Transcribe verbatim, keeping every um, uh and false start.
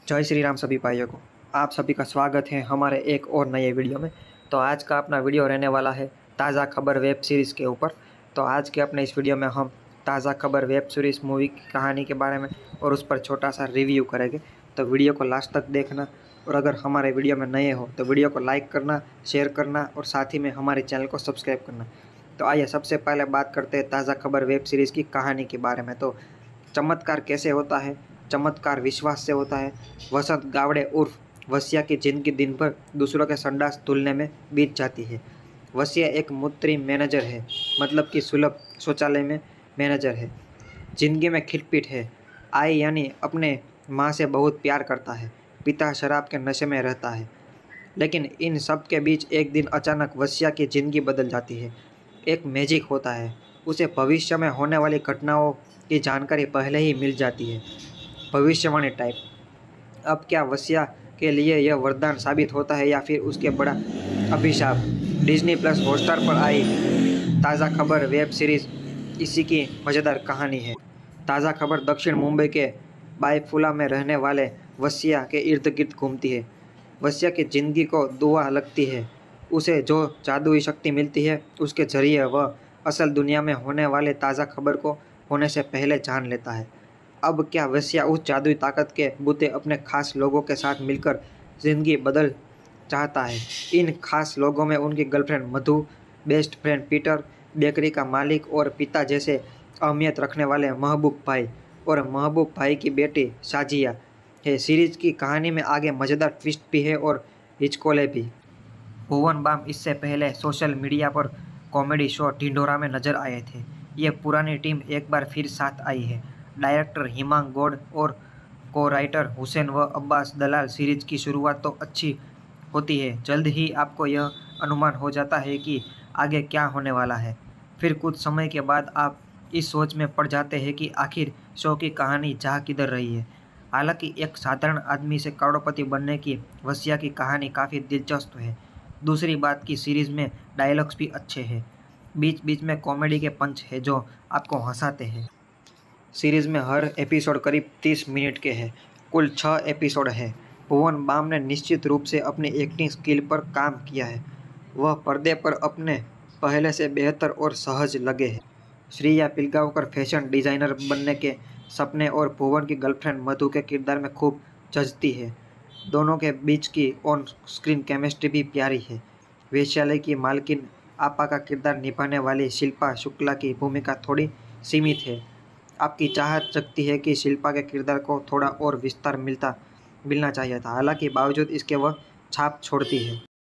जय श्री राम सभी भाइयों को। आप सभी का स्वागत है हमारे एक और नए वीडियो में। तो आज का अपना वीडियो रहने वाला है ताज़ा खबर वेब सीरीज़ के ऊपर। तो आज के अपने इस वीडियो में हम ताज़ा खबर वेब सीरीज़ मूवी की कहानी के बारे में और उस पर छोटा सा रिव्यू करेंगे। तो वीडियो को लास्ट तक देखना, और अगर हमारे वीडियो में नए हो तो वीडियो को लाइक करना, शेयर करना और साथ ही में हमारे चैनल को सब्सक्राइब करना। तो आइए सबसे पहले बात करते हैं ताज़ा खबर वेब सीरीज़ की कहानी के बारे में। तो चमत्कार कैसे होता है? चमत्कार विश्वास से होता है। वसंत गावड़े उर्फ वसिया की जिंदगी दिन भर दूसरों के संडास धुलने में बीत जाती है। वसिया एक मुद्री मैनेजर है, मतलब कि सुलभ शौचालय में मैनेजर है। जिंदगी में खिटपिट है। आई यानी अपने माँ से बहुत प्यार करता है। पिता शराब के नशे में रहता है। लेकिन इन सब के बीच एक दिन अचानक वसिया की जिंदगी बदल जाती है। एक मैजिक होता है। उसे भविष्य में होने वाली घटनाओं की जानकारी पहले ही मिल जाती है, भविष्यवाणी टाइप। अब क्या वसिया के लिए यह वरदान साबित होता है या फिर उसके बड़ा अभिशाप? डिज्नी प्लस हॉटस्टार पर आई ताज़ा खबर वेब सीरीज़ इसी की मज़ेदार कहानी है। ताज़ा खबर दक्षिण मुंबई के बायफुला में रहने वाले वसिया के इर्द गिर्द घूमती है। वसिया की जिंदगी को दुआ लगती है। उसे जो जादुई शक्ति मिलती है, उसके जरिए वह असल दुनिया में होने वाले ताज़ा खबर को होने से पहले जान लेता है। अब क्या वसिया उस जादुई ताकत के बूते अपने खास लोगों के साथ मिलकर जिंदगी बदल चाहता है? इन खास लोगों में उनकी girlfriend Madhu, best friend Peter, bakery का मालिक और पिता जैसे अहमियत रखने वाले महबूब भाई और महबूब भाई की बेटी शाजिया है। सीरीज की कहानी में आगे मज़ेदार ट्विस्ट भी है और हिचकोले भी। भुवन बाम इससे पहले सोशल मीडिया पर कॉमेडी शो ढिंढोरा में नजर आए थे। ये पुरानी टीम एक बार फिर साथ आई है। डायरेक्टर हिमांग गौड़ और को राइटर हुसैन व अब्बास दलाल। सीरीज की शुरुआत तो अच्छी होती है, जल्द ही आपको यह अनुमान हो जाता है कि आगे क्या होने वाला है। फिर कुछ समय के बाद आप इस सोच में पड़ जाते हैं कि आखिर शो की कहानी जा किधर रही है। हालांकि एक साधारण आदमी से करोड़पति बनने की वसिया की कहानी काफ़ी दिलचस्प है। दूसरी बात की सीरीज़ में डायलॉग्स भी अच्छे हैं। बीच बीच में कॉमेडी के पंच है जो आपको हंसाते हैं। सीरीज़ में हर एपिसोड करीब तीस मिनट के हैं। कुल छः एपिसोड हैं। भुवन बाम ने निश्चित रूप से अपनी एक्टिंग स्किल पर काम किया है। वह पर्दे पर अपने पहले से बेहतर और सहज लगे हैं। श्रेया पिलगांवकर फैशन डिज़ाइनर बनने के सपने और भुवन की गर्लफ्रेंड मधु के किरदार में खूब जचती है। दोनों के बीच की ऑन स्क्रीन केमिस्ट्री भी प्यारी है। वेश्यालय की मालकिन आपा का किरदार निभाने वाली शिल्पा शुक्ला की भूमिका थोड़ी सीमित है। आपकी चाहत जगती है कि शिल्पा के किरदार को थोड़ा और विस्तार मिलता मिलना चाहिए था। हालांकि बावजूद इसके वह छाप छोड़ती है।